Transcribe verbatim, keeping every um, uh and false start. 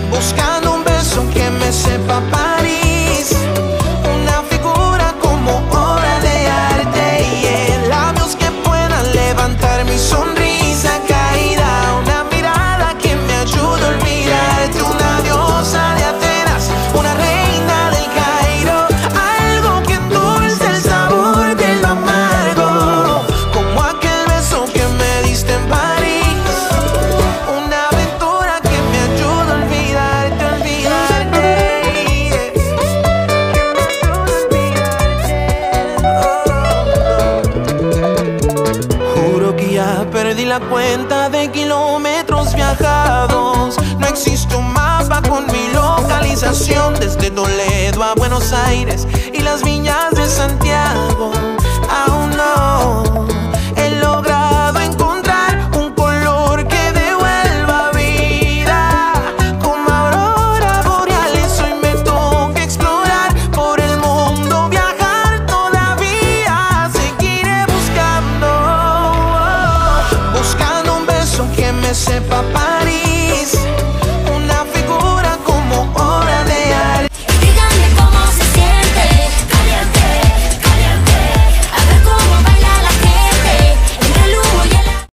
buscando un beso que me sepa París, una figura como obra de arte y yeah, labios que puedan levantar mi sonrisa caída, una mirada que me ayude a olvidarte, una diosa de Atenas, una reina del Cairo, algo que endulce el sabor de lo amargo, como aquel beso que me diste en París, una aventura que me ayuda a olvidarte, olvidarte, yeah, que me ayuda a olvidarte. Oh. Juro que ya perdí la cuenta de kilómetros viajados, no existe un mapa con mi localización desde Toledo a Buenos Aires y las viñas de Santiago. Aún no he logrado encontrar un color que devuelva vida como aurora boreales. Hoy me toca explorar por el mundo, viajar todavía, seguiré buscando, buscando un beso que me sepa París,